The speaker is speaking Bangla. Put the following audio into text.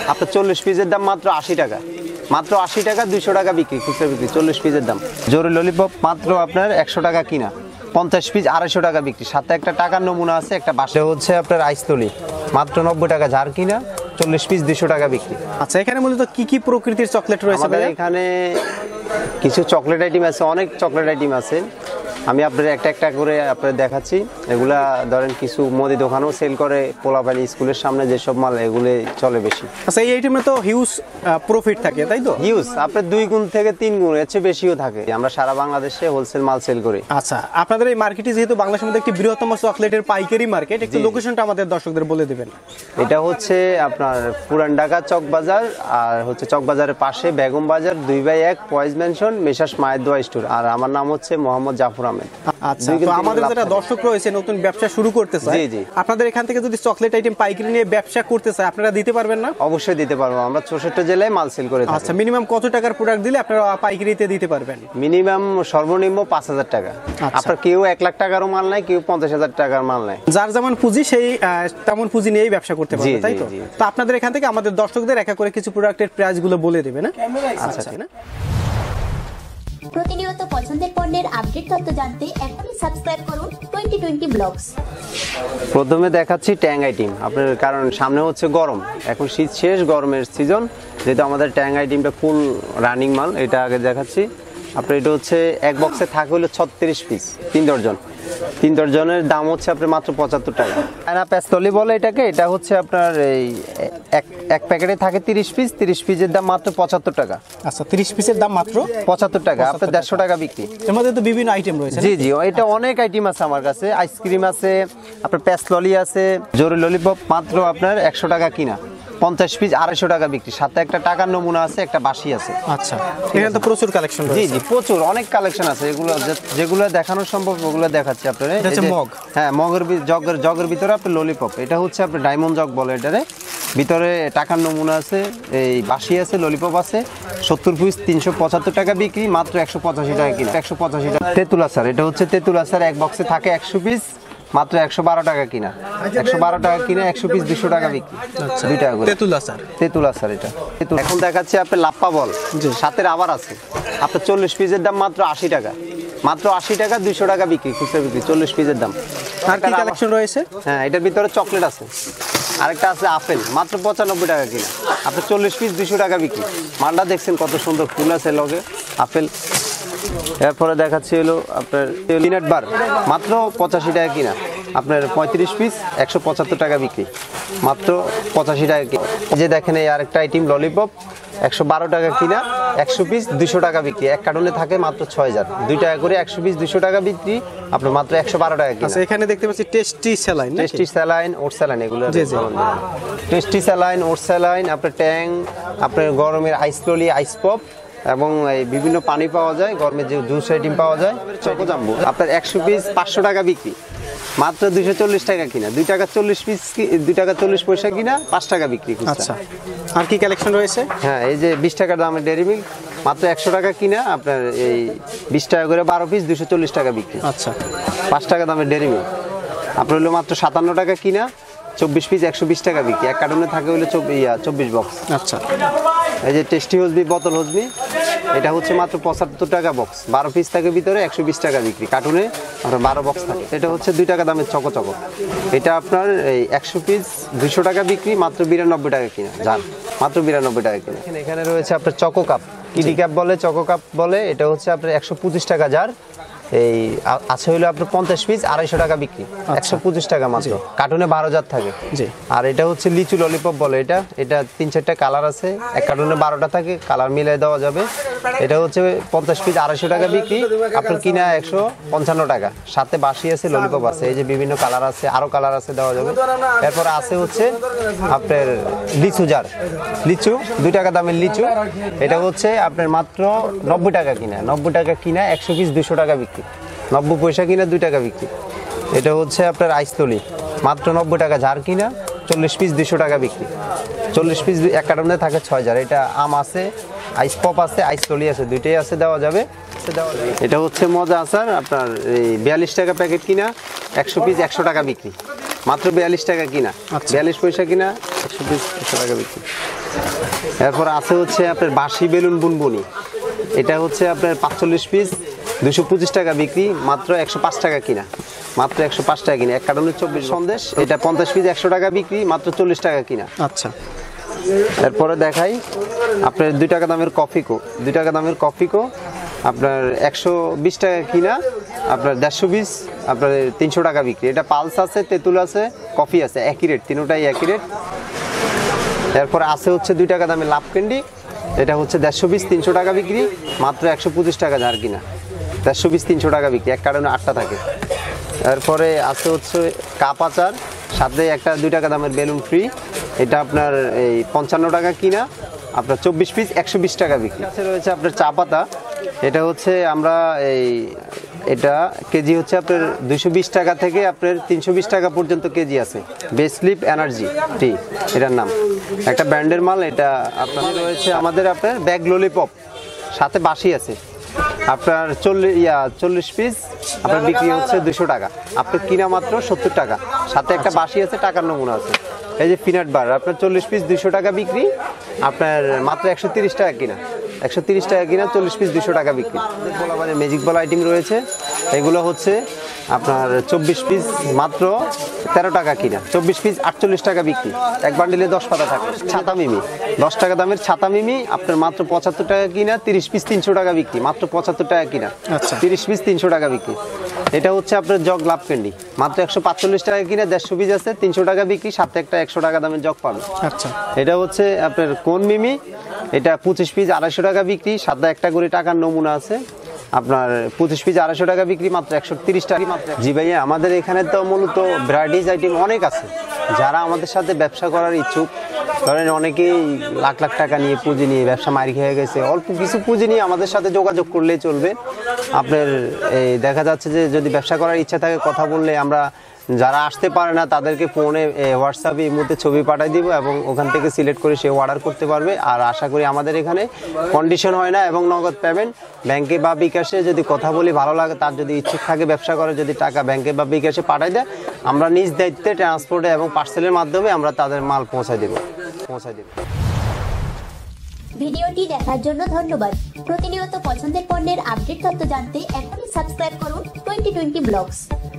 আপনার 40 পিসের দাম মাত্র 80 টাকা, মাত্র 80 টাকা, 200 টাকা বিক্রি, খুচরা বিক্রি। 40 পিসের দাম। জরি ললিপপ মাত্র আপনার 100 টাকা কিনা, 50 পিস 250 টাকা বিক্রি। সাথে একটা টাকার নমুনা আছে, একটা বাসা হচ্ছে আপনার আইসতলি, মাত্র 90 টাকা ঝাড় কিনা, 40 পিস 200 টাকা বিক্রি। আচ্ছা, এখানে মূলত কি কি প্রকৃতির চকলেট রয়েছে ভাই? এখানে কিছু চকলেট আইটেম আছে, অনেক চকলেট আইটেম আছে। আমি আপনাদের একটা একটা করে আপনাদের দেখাচ্ছি। এগুলা ধরেন কিছু মুদি দোকানও সেল করে, পোলাপানি স্কুলের সামনে যেসব মাল, এগুলো চলে বেশি। আচ্ছা, এই আইটেমে তো হিউজ প্রফিট থাকে, তাই তো? হিউজ, আপনার 2 গুণ থেকে 3 গুণ, এর চেয়ে বেশিও থাকে। আমরা সারা বাংলাদেশে হোলসেল মাল সেল করি। আচ্ছা, আপনাদের এই মার্কেটে যেহেতু বাংলাদেশের মধ্যে একটি বৃহত্তম চকলেটের পাইকারি মার্কেট, একটু লোকেশনটা আমাদের দর্শকদের বলে দিবেন। এটা হচ্ছে আপনার পুরান ঢাকা চকবাজার, আর হচ্ছে চকবাজারের পাশে বেগম বাজার 2/1 পয়েজ মেনশন, মেসাস মায়ের দোয়া স্টোর। আর আমার নাম হচ্ছে মোহাম্মদ জাফর আহমেদ। আচ্ছা, তো আমাদের যারা দর্শক রয়েছে নতুন ব্যবসা শুরু করতে চায়, জি জি, আপনাদের এখান থেকে যদি চকলেট আইটেম পাইকারি নিয়ে ব্যবসা করতে চায়, আপনারা দিতে পারবেন না? অবশ্যই দিতে পারবো, আমরা 64 জেলায় মাল সেল করে থাকি। আচ্ছা, মিনিমাম কত টাকার প্রোডাক্ট দিলে আপনারা পাইকারিতে দিতে পারবেন? মিনিমাম সর্বনিম্ন 5000 টাকা। আপনার কেউ 1 লাখ টাকারও মাল নাই, কেউ 50,000 টাকার মাল নাই। যার যেমন পুঁজি সেই তেমন পুঁজি নিয়েই ব্যবসা করতে পারবে, তাই তো? তো আপনাদের এখান থেকে আমাদের দর্শকদের একা করে কিছু প্রোডাক্টের প্রাইস গুলো বলে দেবে না? আচ্ছা, না প্রতিনিয়ত পছন্দের পণ্যের আপডেট তথ্য জানতে এখনই সাবস্ক্রাইব করুন 2020 ব্লগস। প্রথমে দেখাচ্ছি ট্যাং আইটেম আপনার, কারণ সামনে হচ্ছে গরম, এখন শীত শেষ, গরমের সিজন, যেহেতু আমাদের ট্যাং আইটেমটা ফুল রানিং মাল। এটা আগে দেখাচ্ছি আপনার। এটা হচ্ছে এক বক্সে থাকে হলো 36 পিস, 3 দর্জন। 3 দর্জনের দাম হচ্ছে আপনার মাত্র 75 টাকা। চায়না পেস্তলি বলে এটাকে। এটা হচ্ছে আপনার এই এক প্যাকেটে থাকে 30 পিস, 30 পিসের দাম মাত্র 75 টাকা। আচ্ছা, 30 পিসের দাম মাত্র 75 টাকা, আপনার 150 টাকা বিক্রি। এর মধ্যে তো বিভিন্ন আইটেম রয়েছে। জি জি, এটা অনেক আইটেম আছে আমার কাছে। আইসক্রিম আছে, আপনার পেস্তলি আছে, জরি ললিপপ মাত্র আপনার 100 টাকা কিনা, 50 পিস 250 টাকা বিক্রি। সাথে একটা টাকার নমুনা আছে, একটা বাসি আছে। আচ্ছা, এখানে তো প্রচুর কালেকশন রয়েছে। জি জি, প্রচুর অনেক কালেকশন আছে। এগুলো যেগুলো দেখানো সম্ভব ওগুলো দেখাচ্ছি আপনাদের। এটা হচ্ছে মগ। হ্যাঁ, মগের জগের ভিতরে আপনার ললিপপ। এটা হচ্ছে আপনার ডায়মন্ড জগ বলে এটারে। ভিতরে টাকার নমুনা আছে, এই বাসি আছে, ললিপপ আছে। 70 পিস 375 টাকা বিক্রি, মাত্র 185 টাকা কিনা, 185 টাকা। তেঁতুল আচার, এটা হচ্ছে তেঁতুল আচার, এক বক্সে থাকে 100 পিস, মাত্র 112 টাকা কিনা, 112 টাকা কিনা, 100 পিস 200 টাকা বিক্রি। 2 টাকা করে তেঁতুল আচার। তেঁতুল আচার এটা। এখন দেখাচ্ছি আপনার লাপ্পা বল, সাথে আবার আছে আপনার 40 পিসের দাম মাত্র 80 টাকা, মাত্র 80 টাকা, 200 টাকা বিক্রি, খুচরা বিক্রি। 40 পিসের দাম। আর কি কালেকশন রয়েছে? হ্যাঁ, এটার ভিতরে চকলেট আছে। আরেকটা আছে আপেল, মাত্র 95 টাকা কিনা, আপনার 40 পিস 200 টাকা বিক্রি। মালটা দেখছেন কত সুন্দর, ফুল আছে লগে আপেল। এরপরে দেখাচ্ছি হলো আপনার পিনাট বার, মাত্র 85 টাকা কিনা, আপনার 35 পিস 175 টাকা বিক্রি, মাত্র 85 টাকা কিনা। এই যে দেখেন, এই আরেকটা আইটেম ললিপপ, 112 টাকা কিনা, 100 পিস 200 টাকা বিক্রি। এক কার্টনে থাকে মাত্র 6000, 2 টাকা করে, 100 পিস 200 টাকা বিক্রি, আপনার মাত্র 112 টাকা কিনা। আচ্ছা, এখানে দেখতে পাচ্ছি tasty saline, tasty saline, oat saline, এগুলো টেস্টি স্যালাইন, ওট স্যালাইন, আপনার ট্যাং, আপনার গরমের আইস ললি, আইস পপ, এবং বিভিন্ন পানি পাওয়া যায়, গরমের যে জুস আইটেম পাওয়া যায়। চকো জাম্বো আপনার 100 পিস 500 টাকা বিক্রি, মাত্র 240 টাকা কিনা, 2 টাকা 40 পিস, 2 টাকা 40 পয়সা কিনা, 5 টাকা বিক্রি। আচ্ছা, আর কি কালেকশন রয়েছে? হ্যাঁ, এই যে 20 টাকার দামের ডেয়ারি মিল্ক, মাত্র 100 টাকা কিনা, আপনার এই 20 টাকা করে 12 পিস 240 টাকা বিক্রি। আচ্ছা, 5 টাকা দামের ডেয়ারি মিল্ক আপনার হলো মাত্র 57 টাকা কিনা, 24 পিস 120 টাকা বিক্রি। এক কার্টনে থাকে হলো 24 বক্স। আচ্ছা, এই যে টেস্টি হজমি, বোতল হজমি, এটা হচ্ছে মাত্র 75 টাকা বক্স, 12 পিস থাকে ভিতরে, 120 টাকা বিক্রি। কার্টুনে আপনার 12 বক্স থাকে। এটা হচ্ছে 2 টাকা দামের চকো চকো, এটা আপনার এই 100 পিস 200 টাকা বিক্রি, মাত্র 92 টাকা কিনা, যান মাত্র 92 টাকা কিনা। এখানে রয়েছে আপনার চকো কাপ, কিডি কাপ বলে, চকো কাপ বলে। এটা হচ্ছে আপনার 125 টাকা জার, এই আছে হলো আপনার 50 পিস 250 টাকা বিক্রি, 125 টাকা মাত্র। কার্টুনে 12 থাকে। আর এটা হচ্ছে লিচু ললিপপ বলে। এটা 3-4টা কালার আছে, এক কার্টুনে 12টা থাকে, কালার মিলাই দেওয়া যাবে। এটা হচ্ছে 50 পিস 250 টাকা বিক্রি, আপনার কিনা 155 টাকা। সাথে বাসি আছে, ললিপপ আছে, এই যে বিভিন্ন কালার আছে, আরো কালার আছে, দেওয়া যাবে। এরপর আছে হচ্ছে আপনার লিচু জার, লিচু 2 টাকা দামের লিচু, এটা হচ্ছে আপনার মাত্র 90 টাকা কিনা, 90 টাকা কিনা, 100 পিস 200 টাকা বিক্রি, 90 পয়সা কিনা, 2 টাকা বিক্রি। এটা হচ্ছে আপনার আইসতলি, মাত্র 90 টাকা ঝাড় কিনা, 40 পিস 200 টাকা বিক্রি, 40 পিস এক কার্টনে থাকে 6000। এটা আম আছে, আইস পপ আছে, আইসতলি আছে, দুইটাই আছে, দেওয়া যাবে। এটা হচ্ছে মজা আচার, আপনার এই 42 টাকা প্যাকেট কিনা, 100 পিস 100 টাকা বিক্রি, মাত্র 42 টাকা কিনা, 42 পয়সা কিনা, 100 পিস 100 টাকা বিক্রি। এরপর আছে হচ্ছে আপনার বাঁশি বেলুন বুনবুনি, এটা হচ্ছে আপনার 45 পিস 225 টাকা বিক্রি, মাত্র 105 টাকা কিনা, মাত্র 105 টাকা কিনা। 1 কার্টনের 24 সন্দেশ, এটা 50 পিস 100 টাকা বিক্রি, মাত্র 40 টাকা কিনা। আচ্ছা, এরপরে দেখাই আপনার 2 টাকা দামের কফিকো, 2 টাকা দামের কফিকো আপনার 120 টাকা কিনা, আপনার 150 পিস আপনার 300 টাকা বিক্রি। এটা পালস আছে, তেঁতুল আছে, কফি আছে, একই রেট, তিনটাই একই রেট। এরপরে আছে হচ্ছে 2 টাকা দামের লাভ ক্যান্ডি, এটা হচ্ছে 150 পিস 300 টাকা বিক্রি, মাত্র 125 টাকা ধার কিনা, 150 পিস 300 টাকা বিক্রি, 1 কার্টনে 8টা থাকে। এরপরে আছে হচ্ছে কাপ আচার, সাথে একটা 2 টাকা দামের বেলুন ফ্রি, এটা আপনার এই 55 টাকা কিনা, আপনার 24 পিস 120 টাকা বিক্রি। আছে রয়েছে আপনার চা পাতা, এটা হচ্ছে আমরা এটা কেজি হচ্ছে আপনার 220 টাকা থেকে আপনার 320 টাকা পর্যন্ত কেজি আছে। বেস্ট স্লিপ এনার্জি টি এটার নাম, একটা ব্র্যান্ডের মাল। এটা আপনার রয়েছে আমাদের আপনার ব্যাগ ললিপপ, সাথে বাঁশি আছে, আপনার 40 পিস আপনার বিক্রি হচ্ছে 200 টাকা, আপনার কিনা মাত্র 70 টাকা, সাথে একটা বাঁশি আছে, টাকার নমুনা আছে। এই যে পিনাট বার আপনার 40 পিস 200 টাকা বিক্রি, আপনার মাত্র 130 টাকা কিনা, 130 টাকা কিনা, 40 পিস 200 টাকা বিক্রি। বলা মানে ম্যাজিক বল আইটেম রয়েছে, এগুলো হচ্ছে আপনার 24 পিস মাত্র 13 টাকা কিনা, 24 পিস 48 টাকা বিক্রি, এক বান্ডিলে 10 পাতা থাকে। ছাতা মিমি 10 টাকা দামের ছাতা মিমি আপনার মাত্র 75 টাকা কিনা, 30 পিস 300 টাকা বিক্রি, মাত্র 75 টাকা কিনা, 30 পিস 300 টাকা বিক্রি। এটা হচ্ছে আপনার জগ লাভ ক্যান্ডি, মাত্র 145 টাকা কিনা, 150 পিস আছে, 300 টাকা বিক্রি, সাথে একটা 100 টাকা দামের জগ পাবে। আচ্ছা, এটা হচ্ছে আপনার কোন মিমি, এটা 25 পিস 250 টাকা বিক্রি, সাথে একটা করে টাকার নমুনা আছে, আপনার 25 পিস 250 টাকা বিক্রি, মাত্র 130 টাকা মাত্র। জি ভাইয়া, আমাদের এখানে তো মূলত ভ্যারাইটিস আইটেম অনেক আছে। যারা আমাদের সাথে ব্যবসা করার ইচ্ছুক, ধরেন অনেকেই লাখ লাখ টাকা নিয়ে পুঁজি নিয়ে ব্যবসা মার খেয়ে গেছে, অল্প কিছু পুঁজি নিয়ে আমাদের সাথে যোগাযোগ করলেই চলবে। আপনার দেখা যাচ্ছে যে যদি ব্যবসা করার ইচ্ছা থাকে, কথা বললে আমরা যারা আসতে পারে না তাদেরকে ফোনে হোয়াটসঅ্যাপে এই মুহূর্তে ছবি পাঠিয়ে দিব, এবং ওখান থেকে সিলেক্ট করে সে অর্ডার করতে পারবে। আর আশা করি আমাদের এখানে কন্ডিশন হয় না, এবং নগদ পেমেন্ট ব্যাংকে বা বিকাশে যদি কথা বলি ভালো লাগে, তার যদি ইচ্ছুক থাকে ব্যবসা করে, যদি টাকা ব্যাংকে বা বিকাশে পাঠিয়ে দেয়, আমরা নিজ দায়িত্বে ট্রান্সপোর্টে এবং পার্সেলের মাধ্যমে আমরা তাদের মাল পৌঁছায় দেব। ভিডিওটি দেখার জন্য ধন্যবাদ। প্রতিনিয়ত পছন্দের পণ্যের আপডেট তথ্য জানতে এখনই সাবস্ক্রাইব করুন 2020 ব্লগস।